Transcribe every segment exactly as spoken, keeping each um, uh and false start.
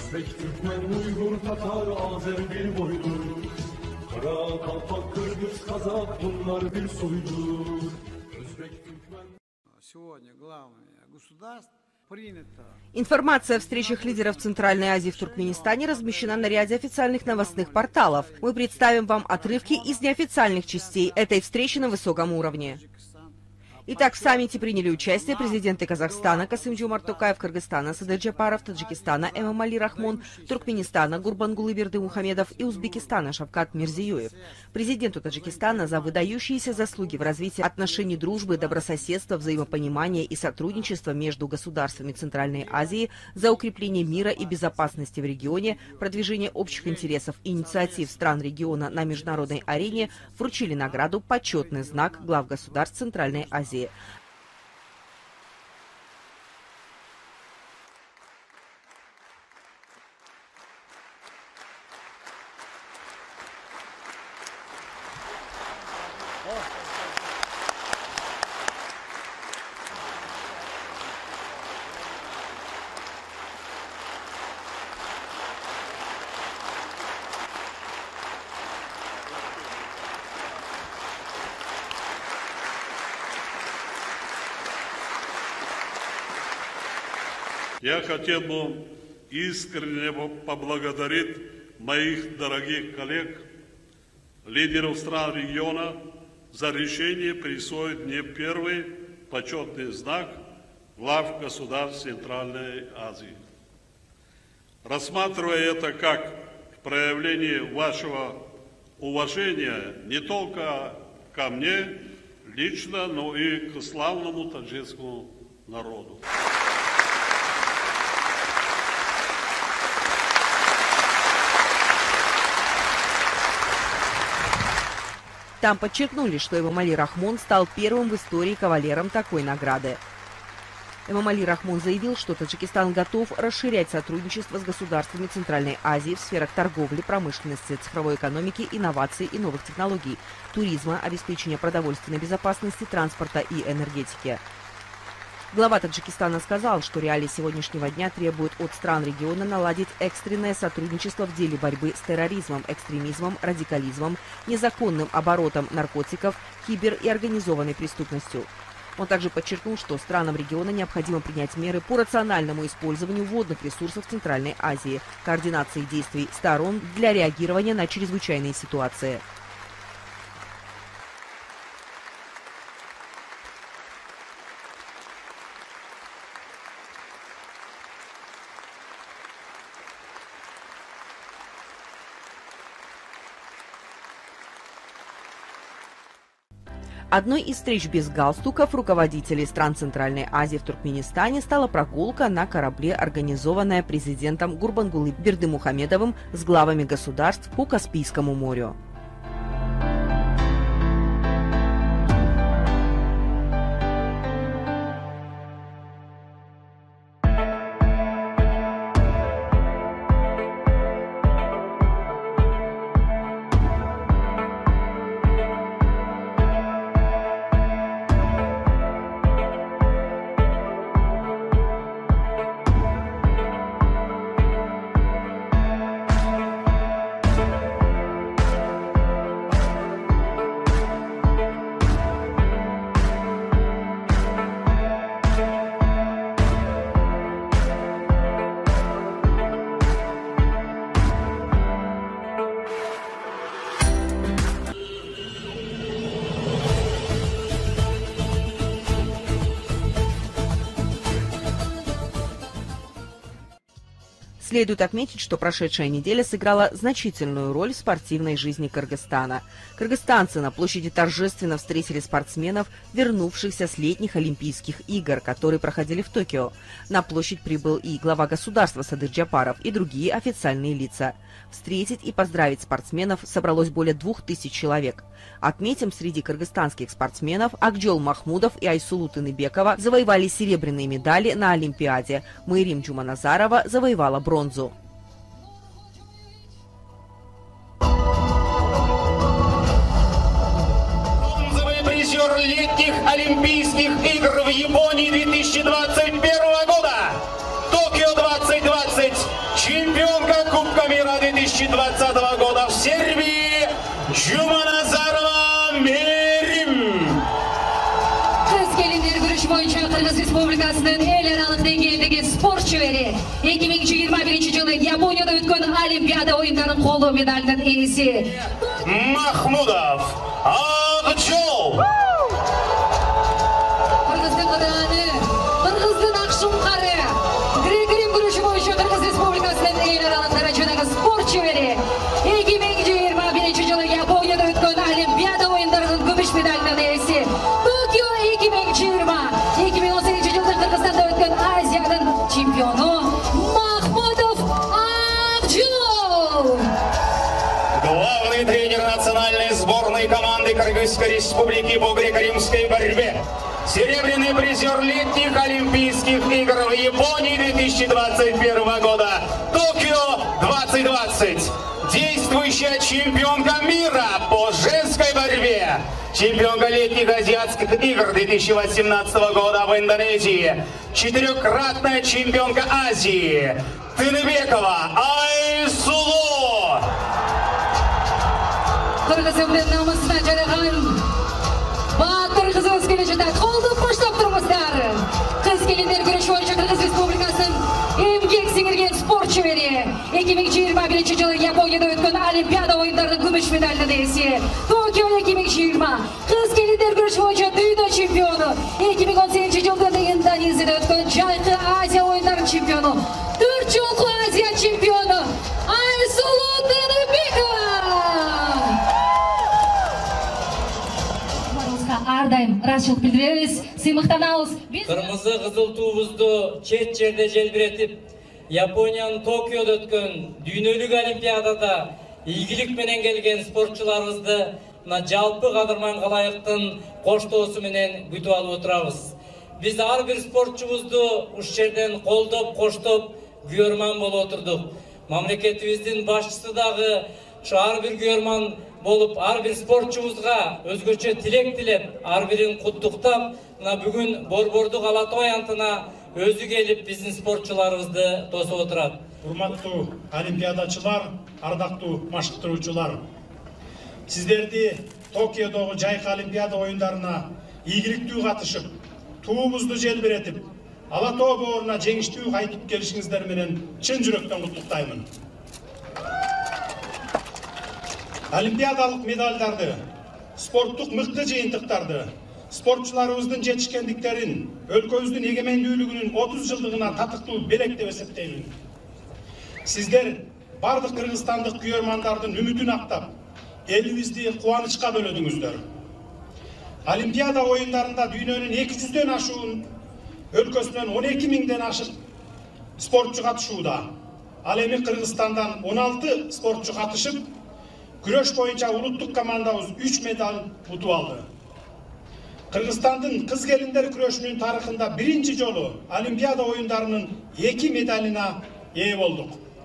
Özbek, Türkmen, Uygur, Tatar, Azer bir boydur. Kara, Kalpak, Kırgız, Kazak bunlar bir soydur. Özbek, Türkmen... Сегодня главное государство принято. Информация о встречах лидеров Центральной Азии в Туркменистане размещена на ряде официальных новостных порталов. Мы представим вам отрывки из неофициальных частей этой встречи на высоком уровне. Итак, в саммите приняли участие президенты Казахстана Касым-Жомарт Токаев, Кыргызстана Садыр Джапаров, Таджикистана Эмомали Рахмон, Туркменистана Гурбангулы Бердымухамедов и Узбекистана Шавкат Мирзиёев. Президенту Таджикистана за выдающиеся заслуги в развитии отношений дружбы, добрососедства, взаимопонимания и сотрудничества между государствами Центральной Азии, за укрепление мира и безопасности в регионе, продвижение общих интересов и инициатив стран региона на международной арене вручили награду «Почетный знак» глав государств Центральной Азии. Я хотел бы искренне поблагодарить моих дорогих коллег, лидеров стран региона, за решение присвоить мне первый почетный знак глав государств Центральной Азии. Рассматривая это как проявление вашего уважения не только ко мне лично, но и к славному таджикскому народу. Там подчеркнули, что Эмомали Рахмон стал первым в истории кавалером такой награды. Эмомали Рахмон заявил, что Таджикистан готов расширять сотрудничество с государствами Центральной Азии в сферах торговли, промышленности, цифровой экономики, инноваций и новых технологий, туризма, обеспечения продовольственной безопасности, транспорта и энергетики. Глава Таджикистана сказал, что реалии сегодняшнего дня требуют от стран региона наладить экстренное сотрудничество в деле борьбы с терроризмом, экстремизмом, радикализмом, незаконным оборотом наркотиков, кибер- и организованной преступностью. Он также подчеркнул, что странам региона необходимо принять меры по рациональному использованию водных ресурсов Центральной Азии, координации действий сторон для реагирования на чрезвычайные ситуации. Одной из встреч без галстуков руководителей стран Центральной Азии в Туркменистане стала прогулка на корабле, организованная президентом Гурбангулы Бердымухамедовым с главами государств по Каспийскому морю. Следует отметить, что прошедшая неделя сыграла значительную роль в спортивной жизни Кыргызстана. Кыргызстанцы на площади торжественно встретили спортсменов, вернувшихся с летних Олимпийских игр, которые проходили в Токио. На площадь прибыл и глава государства Садыр Джапаров и другие официальные лица. Встретить и поздравить спортсменов собралось более двух тысяч человек. Отметим, среди кыргызстанских спортсменов Акджол Махмудов и Айсулу Тыныбекова завоевали серебряные медали на Олимпиаде. Майрим Джуманазарова завоевала бронзу. Бронзовый призер летних Олимпийских игр в Японии две тысячи двадцать первого года. Токио двадцать двадцать. Чемпион тысячи двадцатого года в Сербии Жуманазарова Мерим. Kız-kelinler görüş boyunca Kırgız Respublikasının el aralık dengedeki sporçuları iki bin yirmi birinci yılı Japonya'da ötken Olimpiada oyunlarının kolu medalinin iyisi. Mahmudov Akjol. Kırgız'ın kırağını, Kırgız'ın akşumkarı, Grek-Rim görüşü boyunca Kırgız Respublikasının el aralık derecedeki sporçuları iki bin yirmi birinci yılı Japonya'da ötken Olimpiada oyunlarının gümüş medalinin iyisi. Tokyo iki bin yirmi, iki bin on sekizinci yılda Kırgızstan'da ötken Asya'nın çempiyonu Mahmudov Akjol. Главный тренер национальной сборной команды Кыргызской Республики по греко-римской борьбе. Серебряный призер летних Олимпийских игр в Японии две тысячи двадцать первого года. Токио двадцать двадцать. Действующая чемпионка мира по женской борьбе. Чемпионка летних азиатских игр две тысячи восемнадцатого года в Индонезии. Четырехкратная чемпионка Азии. Тыныбекова Айсулу. Kırgızımın namusuna жараған Батыр kızımız gelecekte koldu başlap durmuşlar. Kız gelinler görüş boyunca Kırgız Respublikası'nın emgek singirgen sporçu veri. iki bin yirmi birinci yılı Japonya'da ötken Olimpiada oyunlarının gümüş medalinin iyisi. Tokyo iki bin yirmi. Kız gelinler görüş boyunca dünya şampiyonu. iki bin on sekizinci yılda Endonezya'da ötken Jaykı Asya oyunlarının şampiyonu. Dört yolku Asya şampiyonu Aysulу Тыныбекова. Ардайым рашылық білдіреміз, сыйлықтанауыз. Кырмызы кызыл туубузду чет жерде желбиретип, Япониянын Токиодо өткөн дүйнөлүк олимпиадада ийгилик менен келген спортчуларыбызды мына жалпы кадырман калайыктын коштоосу менен күтүп алып отурабыз. Биз ар бир спортчубузду ушул жерден колдоп, коштоп, күйөрман болуп отурдук. Мамлекетибиздин башчысы дагы ушу ар бир күйөрман болуп, ар бир спортчубузга өзгөчө тилек тилеп, ар бирин куттуктап, мына бүгүн Борбордук ала той антына өзү келип биздин спортчуларыбызды тосуп отурат. Урматтуу олимпиадачылар, ардактуу машыктыруучулар. Сиздерди Токиодогу жайкы олимпиада оюндарына ийгиликтүү катышып, туубузду желбиретип, ала тоо бооруна жеңиштүү кайтып келишиңиздер менен чын жүрөктөн куттуктаймын. Олимпиадалык медалдарды, спорттук мыкты жыйынтыктарды, спортчуларыбыздын жетишкендиктерин, өлкөбүздүн эгемендүүлүгүнүн отуз жылдыгына татыктуу белек деп эсептеймин. Сиздер бардык кыргызстандык күйөрмандардын үмүтүн актап, элибизди кубанычка бөлөдүңүздөр. Олимпиада оюндарында дүйнөнүн эки жүздөн ашуун өлкөсүнөн он эки миңден ашык спортчу катышууда. Ал эми Кыргызстандан он алты спортчу катышып, күрөш боюнча улуттук командабыз үч медаль утуп алды. Кыргызстандын кыз келиндер күрөшүнүн тарыхында биринчи жолу Олимпиада оюндарынын эки медалына ээ болдук.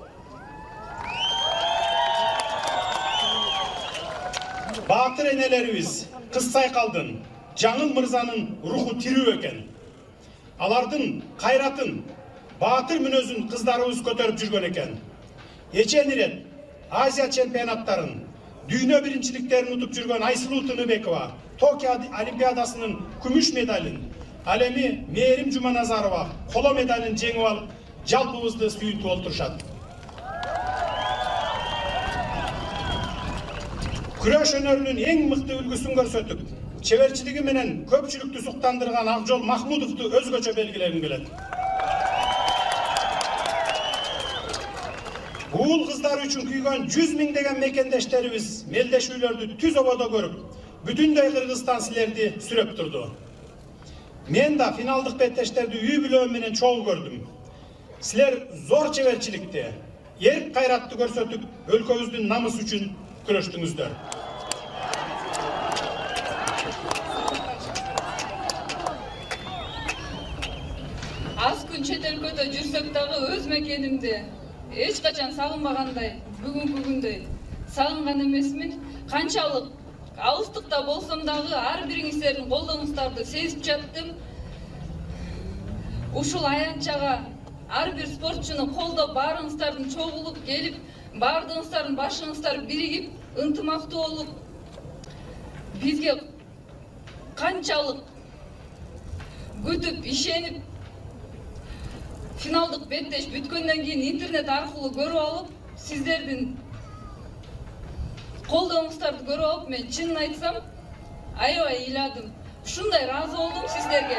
Баатыр энелерибиз кыз сайкалдын, Жаңыл мырзанын руху тирүү экен. Алардын кайратын, баатыр мүнөзүн кыздарыбыз көтөрүп жүргөн экен. Эчен ирет Азия чемпионаттарын, дүйнө биринчиликтерин утуп жүргөн Айсулу Тыныбекова Токио олимпиадасынын күмүш медалин, ал эми Мээрим Жуманазарова коло медалин жеңип алып, жалпыбызды сүйүнтүп олтурушат. Күрөш өнөрүнүн эң мыкты үлгүсүн көрсөтүп, чеберчилиги менен көпчүлүктү суктандырган Акжол Махмудовду өзгөчө белгилегим келет. Уул кыздар үчүн күйгөн жүз миңдеген мекендештерибиз мелдешүүлөрдү түз ободо көрүп, бүтүндөй Кыргызстан силерди сүрөп турду. Мен да финалдык беттештерди үй бүлөм менен чогуу көрдүм. Силер зор чеберчиликти, эрк кайратты көрсөтүп, өлкөбүздүн намысы үчүн күрөштүңүздөр. Аз күн чет өлкөдө жүрсөк дагы өз мекенимди эч качан сагынбагандай, бүгүнкү күндөй сагынган эмесмин. Канчалык алыстыкта болсом дагы ар бириңиздердин колдонуңуздарды сезип жаттым. Ушул аянтчага ар бир спортчуну колдоп, баарыңыздардын чогулуп келип, бардыгыңыздардын башыңыздар биригип, ынтымактуу болуп, бизге канчалык күтүп, ишенип, финалдык беттеш бүткөндөн кийин интернет аркылуу көрүп алып, сиздердин колдооңуздарды көрүп алып, мен чынын айтсам, аябай ыйладым. Ушундай ыраазы болдум сиздерге.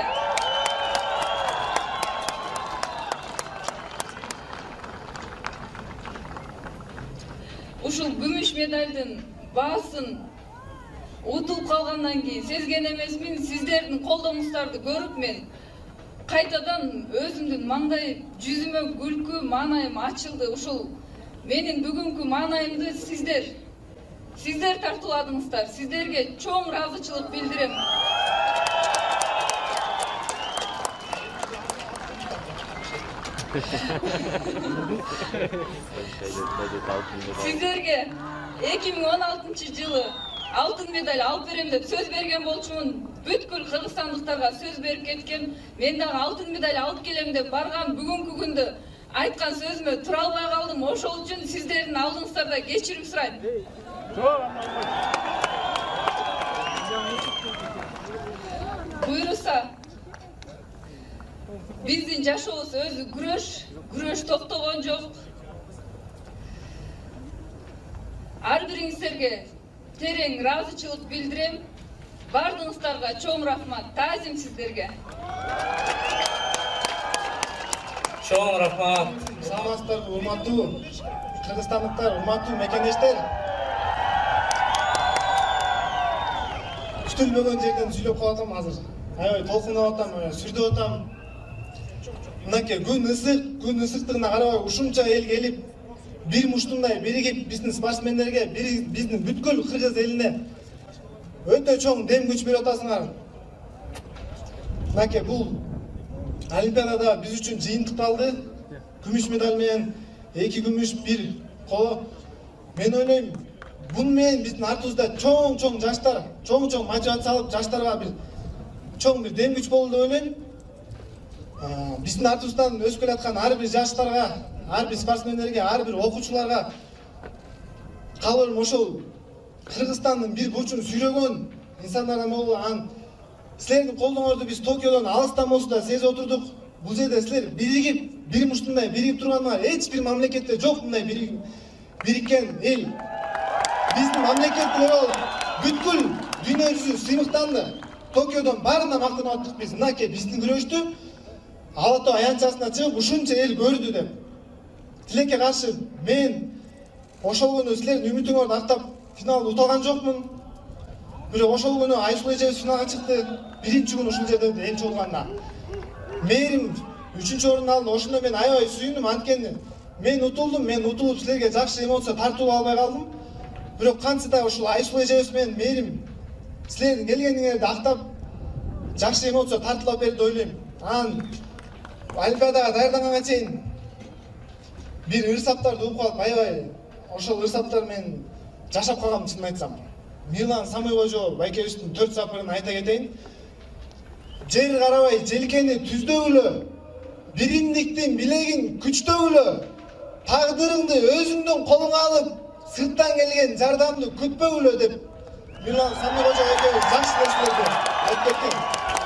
Ушул күмүш медалдын баасын утулуп калгандан кийин сезген эмесмин, сиздердин колдооңуздарды көрүп мен кайтадан өзүмдүн маңдай жүзүмө күлкү, маанайым ачылды. Ушул менин бүгүнкү маанайымды сиздер сиздер тартууладыңыздар. Сиздерге чоң ыраазычылык билдирем. Сиздерге эки миң он алтынчы жылы алтын медаль алып берем деп сөз берген болчумун. Бүткүл кыргызстандыктарга сөз берип кеткем. Мен дагы алтын медаль алып келем деп барган бүгүнкү күндө айткан сөзүмө тура албай калдым. Ошол үчүн сиздердин алдыңыздарда кечирим сурайм. Буйруса, биздин жашообуз өзү күрөш, күрөш токтогон жок. Ар бириңиздерге терең ыраазычылык билдирем. Бардыгыңыздарга чоң рахмат. Таазим сиздерге. Чоң рахмат. Саламатсыздар, урматтуу кыргызстандыктар, урматтуу мекендештер. Күтүлбөгөн жерден сүйлөп калатам азыр. Аябай толкунуп атам, сүрдөп атам. Мынакей күн ысык, күн ысыктыгына карабай ушунча эл келип, бир муштундай биригип биздин спортсмендерге, биздин бүткүл кыргыз элине өтө чоң дем күч берип атасыңар. Мынакей бул Олимпиадада биз үчүн жыйынтыкталды. Күмүш медаль менен эки күмүш, бир коло. Мен ойлойм, бун менен биздин артыбызда чоң-чоң жаштар, чоң-чоң мотивация алып, жаштарга бир чоң бир дем күч болду деп ойлойм. Биздин артыбыздан өсүп келаткан ар бир жаштарга, ар бир спортсмендерге, ар бир окуучуларга калырым ошол Кыргызстандын бир бурчун сүйрөгөн инсандардан болду. Ан силердин колдооңорду биз Токиодон алыстан болсо да сезип отурдук. Бул жерде силер биригип, бир муштундай биригип турганыңар эч бир мамлекетте жок мындай бириккен эл. Биздин мамлекет ошол бүткүл дүйнө жүзү сыймыктанды. Токиодон баарына мактанып аттык биз. Мынакей биздин күрөштү Ала Тоо аянтчасына чыгып ушунча эл көрдү деп. Тилекке каршы мен ошол күнү силердин үмүтүңөрдү актап финалда уталган жокмун. Бирок ошол күнү Айсул эжебиз финалга чыкты. Биринчи күнү ушул жерде энчи болганда. Мээрим үчүнчү орунду алды. Ошондо мен аябай сүйүндүм, анткени мен утулдум, мен утулуп силерге жакшы эмоция тартып албай калдым. Бирок кантсе да ушул Айсул эжебиз менен Мээрим силердин келгениңерди актап жакшы эмоция тартылып берди деп ойлойм. Анан Олимпиадага даярданганга чейин бир ырсаптарды угуп калып, аябай ошол ырсаптар менен жашап калгам, чынын айтсам. Милан Самойкожо байкебиздин төрт сапырын айта кетейин. Жер карабай желкени түздөгүлө, биримдиктин билегин күчтөгүлө, тагдырыңды өзүңдүн колуңа алып, сырттан келген жардамды күтпөгүлө деп Милан Самойкожо байкебиз жакшы нерселерди айтып кеткен.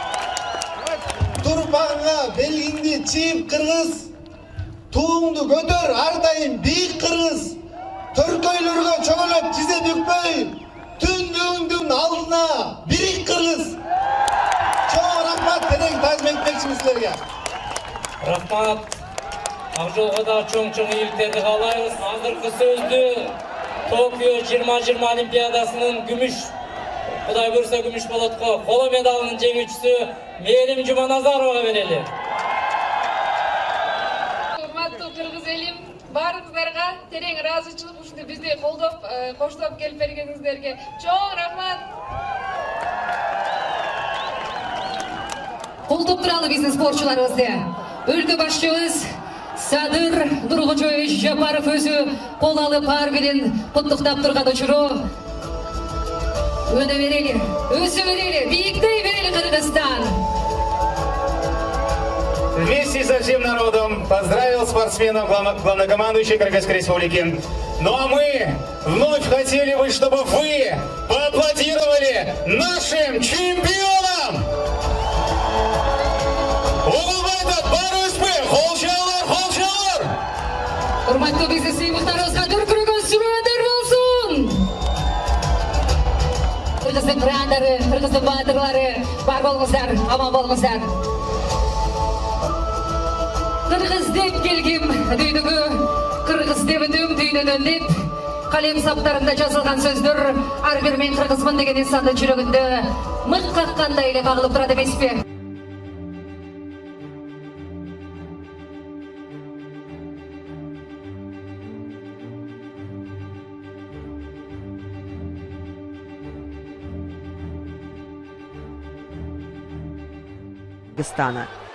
Туруп багыңа белгиңди чийип кыргыз, туңду көтөр ар дайым бийик кыргыз, төркөйлөргө чөгөлөп тизе бүкпөй, түндүңдүн алдына бирик кыргыз. Чоң рахмат, терең таазим этмекчимиз силерге. Рахмат. Ак жолго да чоң-чоң ийгиликтерди каалайбыз. Азыркы сөздү Токио жыйырма жыйырма Олимпиадасынын күмүш, Кудай буйруса күмүш болотко коло медалынын жеңүүчүсү Мээрим Жуманазарова берели. Урматтуу кыргыз элим, баарыңыздарга терең ыраазычылык, ушундай бизди колдоп, коштоп келип бергениңиздерге чоң рахмат. Колдоп туралы биздин спортчуларыбызды. Өлкө башчыбыз Садыр Нуркожоевич Жапаров өзү кол алып ар бирин куттуктап турган учуру. Өне берели, өсө берели, бийиктей берели Кыргызстан. вместе со всем народом поздравил спортсменов главнокомандующей Кыргызской Республики. Ну а мы вновь хотели бы, чтобы вы поаплодировали нашим чемпионам! Угулбайтов, Барыспы, Холчалар, Холчалар! Урматтуу бизнес мыктарыбызга дүркүрөгөн сүрөтөр болсун! Кыргыздын кырандары, кыргыздын баатырлары, бар болуңуздар, аман болуңуздар. Кыргыз деп келгим дүйнөгө, кыргыз деп өтөм дүйнөдөн деп, калем саптарында жазылган сөздөр ар бир мен кыргызмын деген инсандын жүрөгүндө мык каккандай эле кагылып турат эмеспи? Кыргызстана.